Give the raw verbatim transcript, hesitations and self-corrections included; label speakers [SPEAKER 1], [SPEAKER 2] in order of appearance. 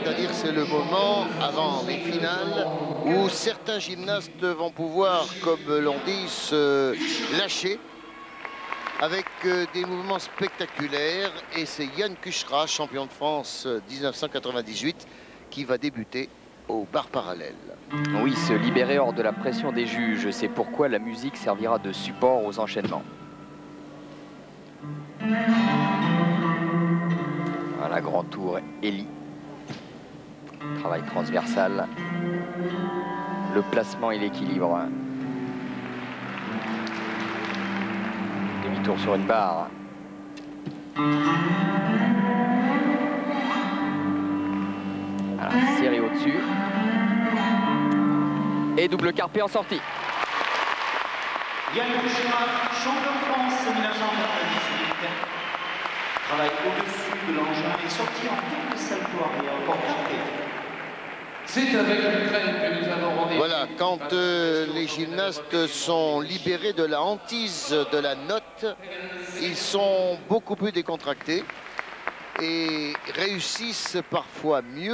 [SPEAKER 1] c'est-à-dire c'est le moment avant les finales où certains gymnastes vont pouvoir, comme l'on dit, se lâcher avec euh, des mouvements spectaculaires. Et c'est Yann Cucherat, champion de France mille neuf cent quatre-vingt-dix-huit, qui va débuter au bar parallèle.
[SPEAKER 2] Oui, se libérer hors de la pression des juges, c'est pourquoi la musique servira de support aux enchaînements. Voilà, grand tour, Elie. Travail transversal. Le placement et l'équilibre. Demi-tour sur une barre. Voilà, serré au-dessus. Et double carpé en sortie.
[SPEAKER 3] Yann Cucherat, champion de France mille neuf cent quatre-vingt-dix-huit. Travaille au-dessus de l'engin et sorti en quelques saltos arrière, encore carpé.
[SPEAKER 4] C'est avec l'Ukraine que nous avons rendez-vous.
[SPEAKER 1] Voilà, quand euh, les gymnastes sont libérés de la hantise de la note, ils sont beaucoup plus décontractés et réussissent parfois mieux.